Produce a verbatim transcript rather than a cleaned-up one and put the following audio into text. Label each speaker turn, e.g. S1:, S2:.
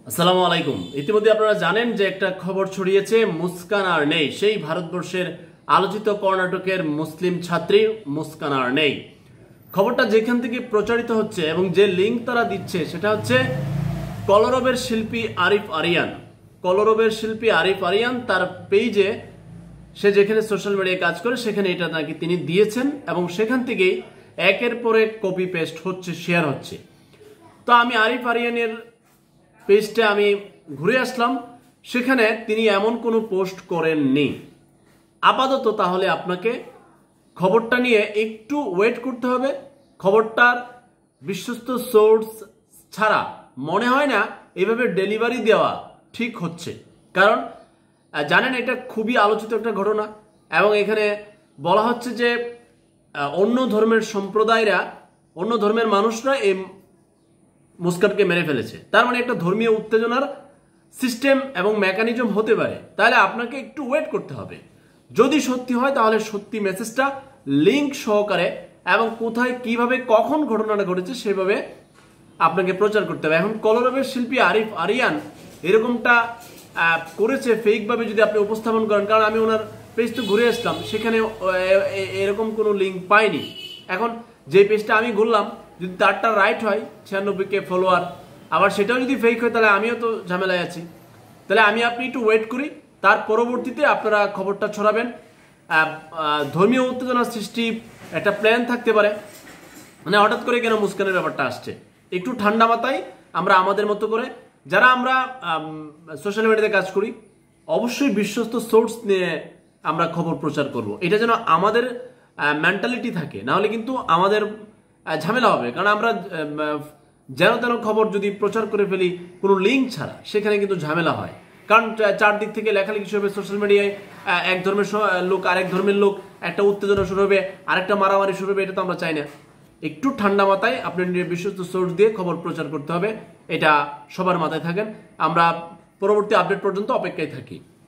S1: আসসালামু আলাইকুম। ইতিমধ্যে আপনারা জানেন যে একটা খবর ছড়িয়েছে, মুস্কান আর নেই। সেই ভারতবর্ষের আলোচিত কর্ণাটকের মুসলিম ছাত্রী মুস্কান আর নেই। খবরটা যেখান থেকে প্রচারিত হচ্ছে এবং যে লিঙ্ক তারা দিচ্ছে সেটা হচ্ছে কলরবের শিল্পী আরিফ আরিয়ান। কলরবের শিল্পী আরিফ আরিয়ান তার পেজে, সে যেখানে সোশ্যাল মিডিয়ায় কাজ করে সেখানে এটা নাকি তিনি দিয়েছেন এবং সেখান থেকেই একের পর এক কপি পেস্ট হচ্ছে, শেয়ার হচ্ছে। তো আমি আরিফ আরিয়ানের পেজটা আমি ঘুরে আসলাম, সেখানে তিনি এমন কোনো পোস্ট করেননি। আপাতত তাহলে আপনাকে খবরটা নিয়ে একটু ওয়েট করতে হবে। খবরটার বিশ্বস্ত সোর্স ছাড়া মনে হয় না এভাবে ডেলিভারি দেওয়া ঠিক হচ্ছে, কারণ জানেন এটা খুবই আলোচিত একটা ঘটনা এবং এখানে বলা হচ্ছে যে অন্য ধর্মের সম্প্রদায়রা, অন্য ধর্মের মানুষরা এই মুস্কানকে মেরে ফেলেছে। তার মানে একটা ধর্মীয় উত্তেজনার সিস্টেম এবং মেকানিজম হতে পারে। তাহলে আপনাকে একটু ওয়েট করতে হবে। যদি সত্যি হয় তাহলে সত্যি মেসেজটা লিঙ্ক সহকারে এবং কোথায় কিভাবে কখন ঘটনাটা ঘটেছে সেভাবে আপনাকে প্রচার করতে হবে। এখন কলরবের শিল্পী আরিফ আরিয়ান এরকমটা করেছে ফেকভাবে যদি আপনি উপস্থাপন করেন, কারণ আমি ওনার পেজ তো ঘুরে আসলাম, সেখানে এরকম কোনো লিঙ্ক পাইনি। এখন যে পেজটা আমি ঘুরলাম, যদি তারটা রাইট হয় ছিয়ানব্বই কে ফলোয়ার, আবার সেটাও যদি ফেক হয় তাহলে আমিও তো ঝামেলায় আছি। তাহলে আমি আপনি একটু ওয়েট করি, তার পরবর্তীতে আপনারা খবরটা ছড়াবেন। ধর্মীয় উত্তেজনার সৃষ্টি একটা প্ল্যান থাকতে পারে, মানে হঠাৎ করে কেন মুস্কানের ব্যাপারটা আসছে। একটু ঠান্ডা মাথায় আমরা আমাদের মতো করে, যারা আমরা সোশ্যাল মিডিয়াতে কাজ করি, অবশ্যই বিশ্বস্ত সোর্স নিয়ে আমরা খবর প্রচার করব। এটা যেন আমাদের মেন্টালিটি থাকে, নাহলে কিন্তু আমাদের ঝামেলা হবে। কারণ আমরা যেন তেন খবর যদি প্রচার করে ফেলি কোনো লিঙ্ক ছাড়া, সেখানে কিন্তু ঝামেলা হয়। কারণ চারদিক থেকে লেখালেখি শুরু হবে সোশ্যাল মিডিয়ায়, এক ধর্মের লোক আরেক ধর্মের লোক, একটা উত্তেজনা শুরু হবে, আরেকটা মারামারি শুরু হবে। এটা তো আমরা চাই না। একটু ঠান্ডা মাথায় আপনি বিশ্বস্ত সোর্স দিয়ে খবর প্রচার করতে হবে, এটা সবার মাথায় থাকেন। আমরা পরবর্তী আপডেট পর্যন্ত অপেক্ষায় থাকি।